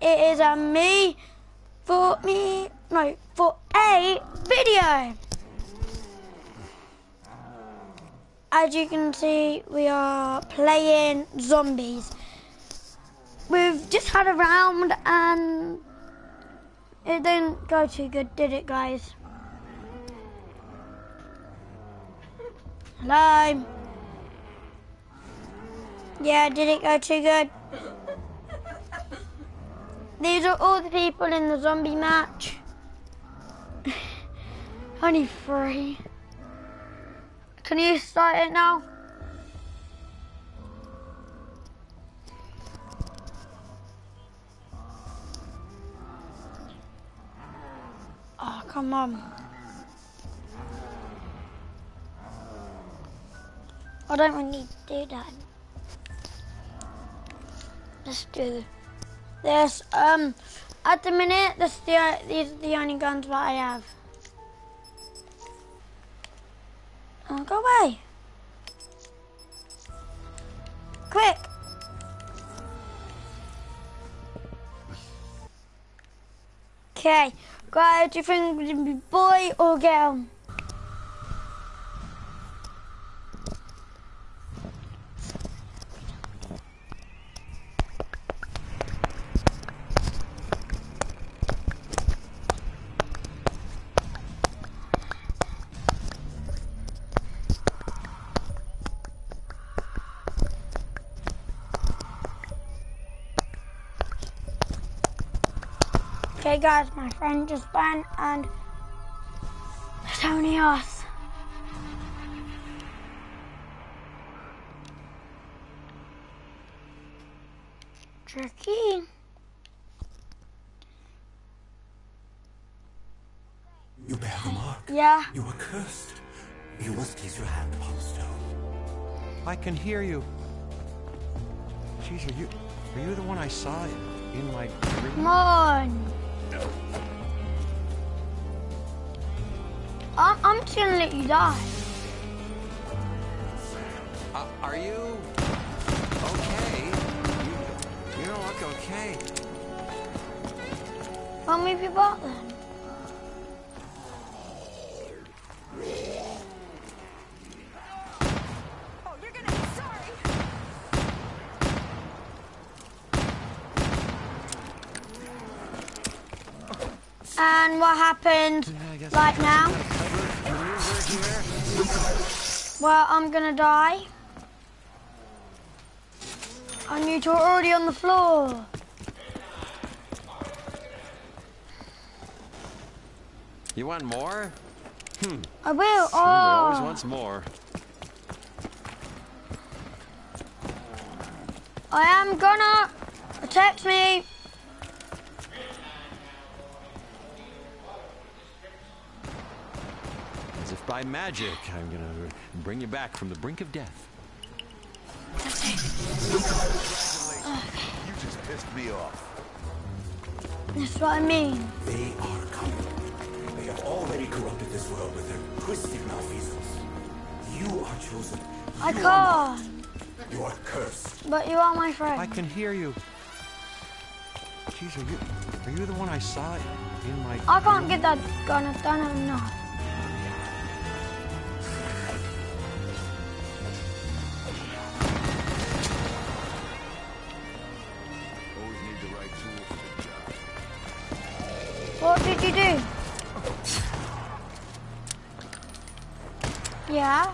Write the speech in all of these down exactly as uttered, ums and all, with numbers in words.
it is a me for me, no, for a video. As you can see, we are playing zombies. We've just had a round and it didn't go too good, did it, guys? Hello? Yeah, did it go too good? These are all the people in the zombie match. Only three. Can you start it now? Oh, come on. I don't really need to do that. Let's do this. Um, at the minute, this the, these are the only guns that I have. Oh, go away. Quick. Okay, guys, do you think it's gonna be boy or girl? Okay guys, my friend just went and it's only us. Tricky. You bear the mark. Yeah. You are cursed. You must place your hand upon the stone. I can hear you. Jeez, are you are you the one I saw in my dream? Come on. I'm, I'm just gonna let you die. Uh, are you okay? You, you don't look okay. How many people out then? Oh, you're gonna be sorry. And what happened Yeah, right now? Well, I'm gonna die. And you're already on the floor. You want more? Hmm. I will. Somebody always Oh. wants more. I am gonna protect me. As if by magic, I'm gonna bring you back from the brink of death. You just pissed me off. That's what I mean. They are coming. They have already corrupted this world with their twisted malfeasance. You are chosen. I You are can't. not. You are cursed. But you are my I friend. can hear you. Jeez, are you are you the one I saw in my I can't get that gun. I don't have enough. Always need the right tools for the job. What did you do? Yeah.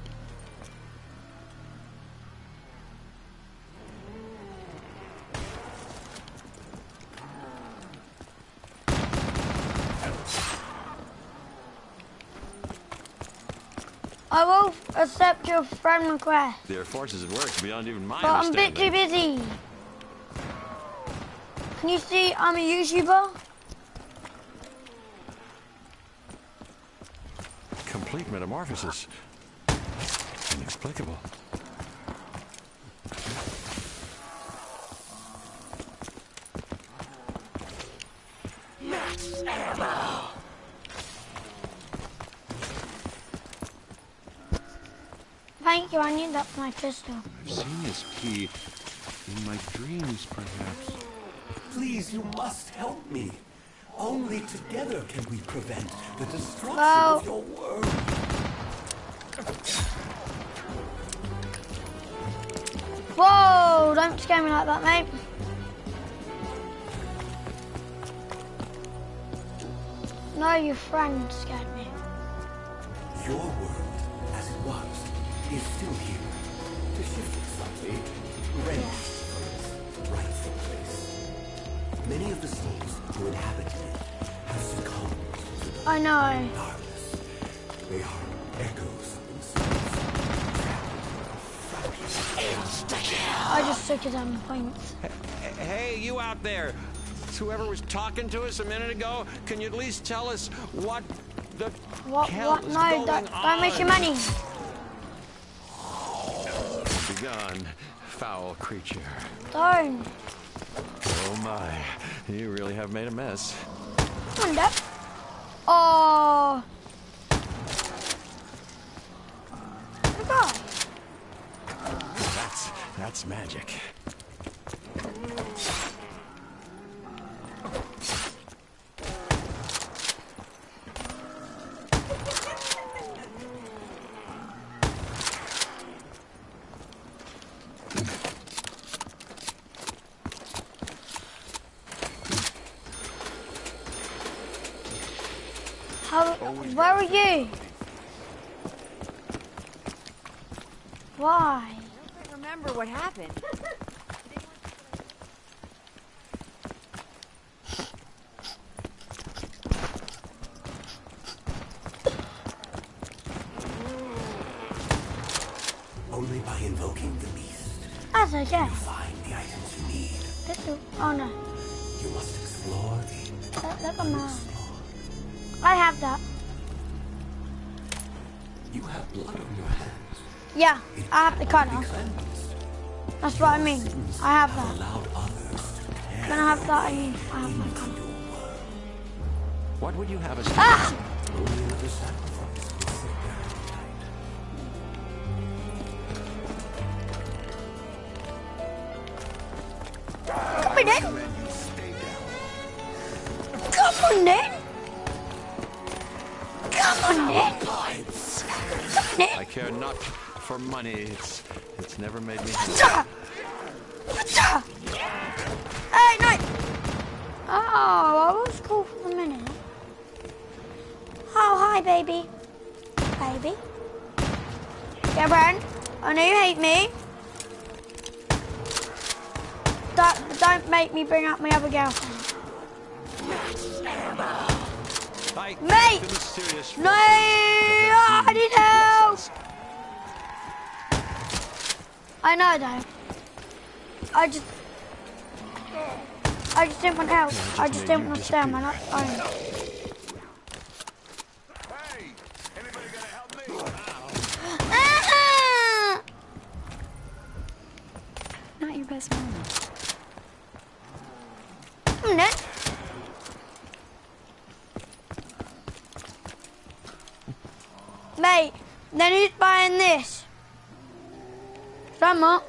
I will accept your friend request, There are forces at work beyond even my but I'm a bit too understanding. busy. Can you see I'm a YouTuber? Complete metamorphosis. Inexplicable. Max ammo. Thank you, I need that for my pistol. I've seen this key in my dreams, perhaps. Please, you must help me. Only together can we prevent the destruction Well, of your world. whoa! Don't scare me like that, mate. No, your friend scared me. Your world, as it was, is still here. To shift it slightly, ready for its rightful place. Many of the souls who inhabited it have succumbed to the I know. darkness. They are echoes of themselves. I just took it down the points. Hey, you out there. Whoever was talking to us a minute ago, can you at least tell us what the What? hell What? is No, going don't, on? don't waste your money. Begun, foul creature. Don't. Oh my, you really have made a mess. Come on, Dad. Oh. Goodbye. That's that's magic. How? Where are you? Why? I don't remember what happened. Only by invoking the beast That's okay. you find the items you need. This is, oh no. You must explore the Look, look at mine. unexplored. I have that. You have blood on your hands. Yeah, I have the Be cutter. cleansed. That's what I mean. I have that. Allowed others to tear When I have that, I mean I have my cutter. What would you have us do? Ah! only another sacrifice will sit there tonight. Come on then. Then you stay down. Come on then. Come on then. Come on then. I care not for money. It's it's never made me happy. Pata! Pata! Hey, no! Oh, I was cool for a minute. Oh, hi, baby. Baby. Yeah, Bren, I know you hate me. Don't, don't make me bring up my other girlfriend. Fight Mate! the mysterious No! forces I need help! I know, though. I just... I just didn't want help. just I just made didn't you want to stay on my own. Hey, anybody gonna help me? Ah! Not your best moment. Come on, then. Mate, then who's buying this? Someone.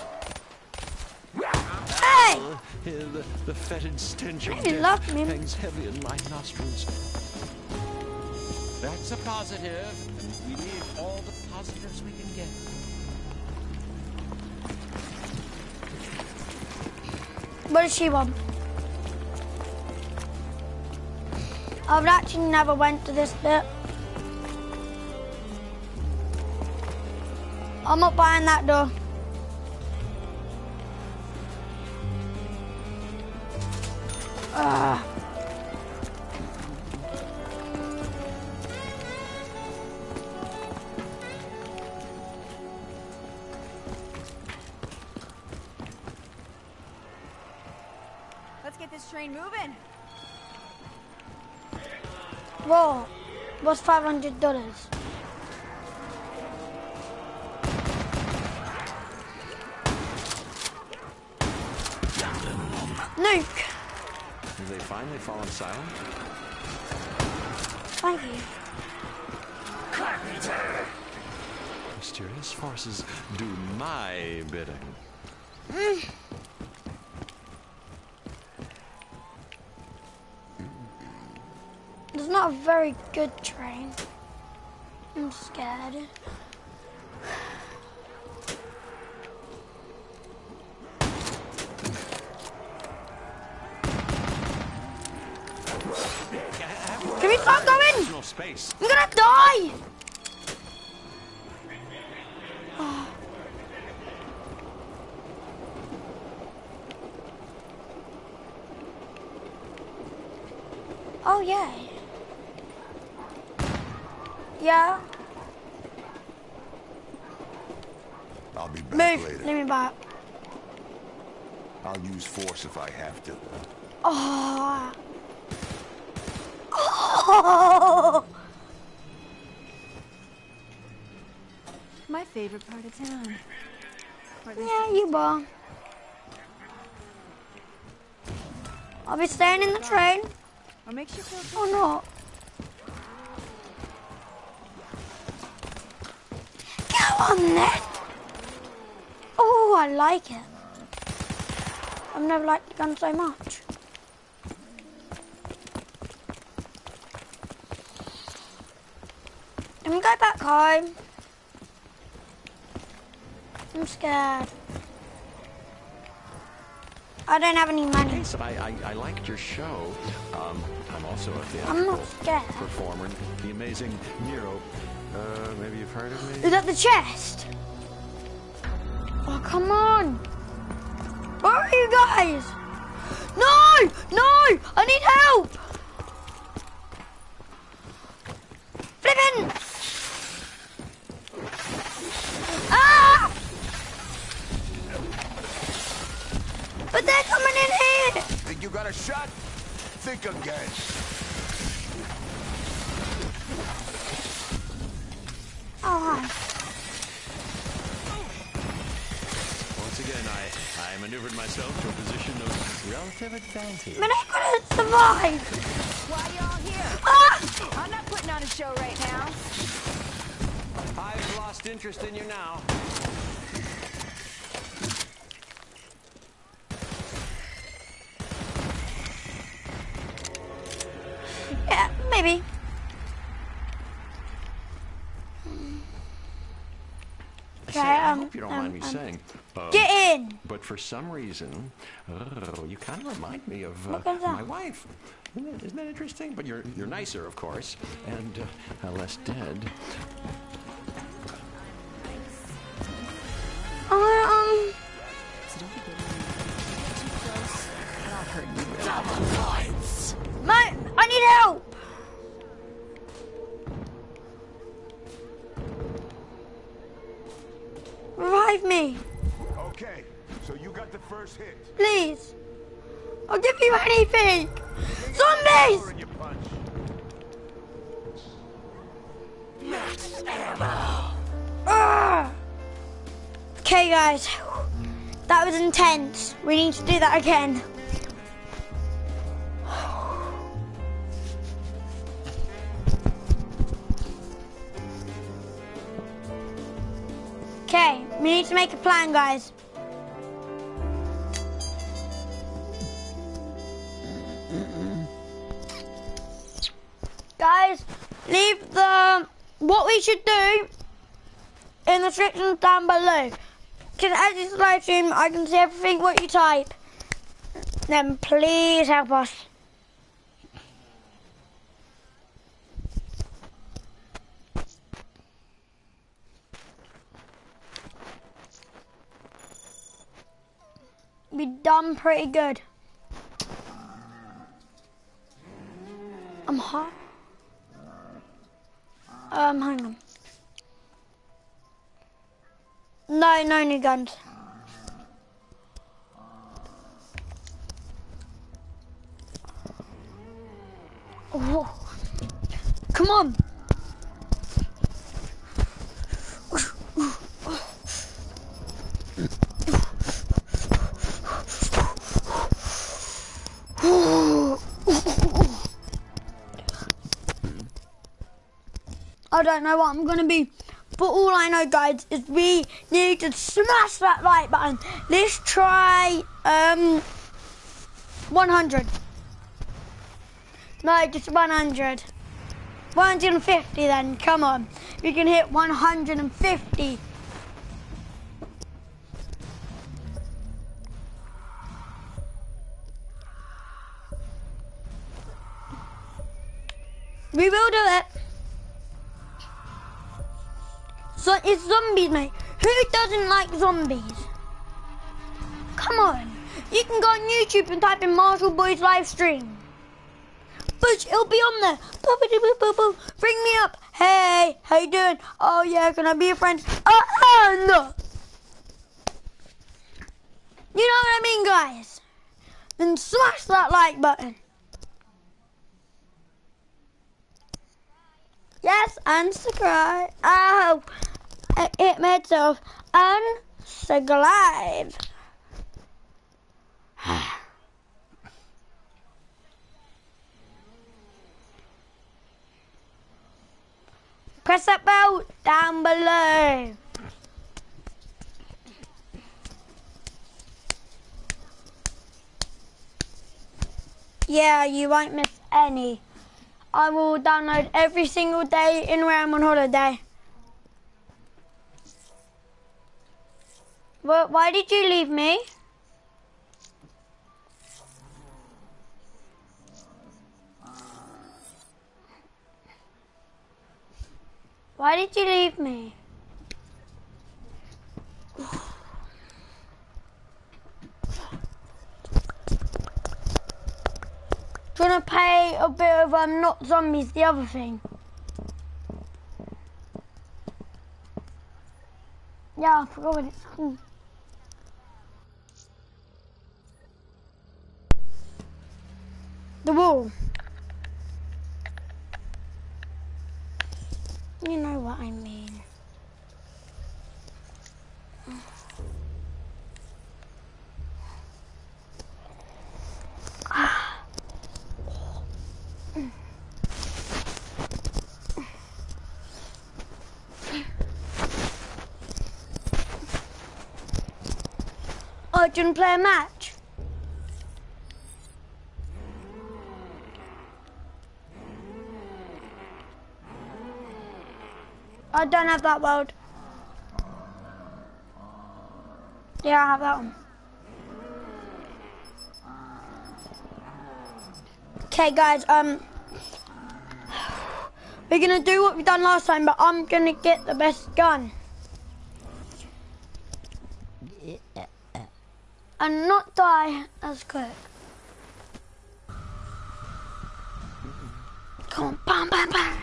Hey! The, the fetid stench of Really death love me. hangs heavy in my nostrils. That's a positive, and we need all the positives we can get. What does she want? I've actually never went to this bit. I'm not buying that door. Ugh. Let's get this train moving. Whoa, what's five hundred dollars? Nuke. Have they finally fallen silent? Thank you. Mysterious forces do my bidding. It's not a very good train. I'm scared. Can we stop going? No space. I'm gonna die! Oh. Oh yeah. Yeah. I'll be back Move. later. Leave me back. I'll use force if I have to. Oh. Oh. My favorite part of town. Or at least Yeah, you are. I'll be staying in the train. what makes you feel Or not. Go on then. Oh, I like it. I've never liked the gun so much. Let me go back home. I'm scared. I don't have any money. So I, I, I liked your show. Um, I'm also a I'm theatrical not scared. performer, the amazing Nero. Uh, maybe you've heard of me? Is that the chest? Oh, come on. Where are you guys? No! No! I need help! Flippin'! Ah! But they're coming in here! Think you got a shot? Think again. Oh, Once again, I, I maneuvered myself to a position of relative advantage. but I couldn't survive! why y'all here. Ah! I'm not putting on a show right now. I've lost interest in you now. Yeah, maybe. Say, Okay, I um, hope you don't um, mind me um, saying. Um, Get in! But for some reason, oh, you kind of remind me of uh, What goes on? my wife. Isn't that, isn't that interesting? But you're you're nicer, of course, and uh, uh, less dead. Um, my, I need help! Revive me, Okay, so you got the first hit. please. I'll give you anything. Power Zombies! in your punch. Ah! Okay, guys, that was intense. We need to do that again. Okay, we need to make a plan, guys. Guys, leave the what we should do in the description down below. Because as it's live stream, I can see everything what you type. Then please help us. We done pretty good. I'm hot. Um, hang on. No, no new guns. Oh, come on. I don't know what I'm gonna be, but all I know, guys, is we need to smash that like button. Let's try um one hundred. No, just one hundred. one hundred fifty then, come on. We can hit one hundred fifty. We will do it. So it's zombies, mate. Who doesn't like zombies? Come on. You can go on YouTube and type in Marshall Boys live stream. Bush, it'll be on there. Boop, boop, boop, boop, boop. Bring me up. Hey, how you doing? Oh yeah, can I be a friend? Oh, oh no. You know what I mean, guys? Then smash that like button. Yes, and subscribe. Oh, I hit myself. And subscribe. Press that bell down below. Yeah, you won't miss any. I will download every single day in where I'm on holiday. Well, why did you leave me? Why did you leave me? Do you want to play a bit of um, Not Zombies, the other thing? Yeah, I forgot what it's called. The Wall. You know what I mean. Oh, do you want to play a match? I don't have that world. Yeah, I have that one. Okay, guys, um, we're gonna do what we done last time, but I'm gonna get the best gun. And not die as quick. Come on, bam, bam, bam.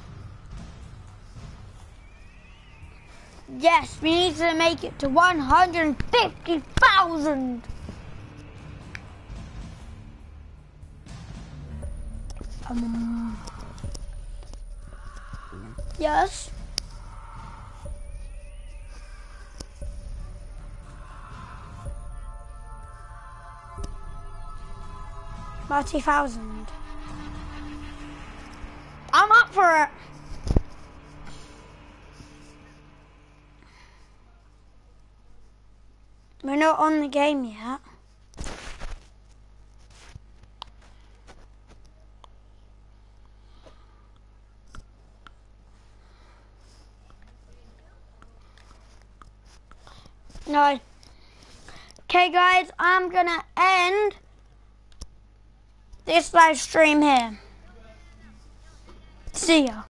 Yes, we need to make it to one hundred fifty thousand. Um, yes. thirty thousand. I'm up for it. We're not on the game yet. No. Okay, guys, I'm gonna end this live stream here. See ya.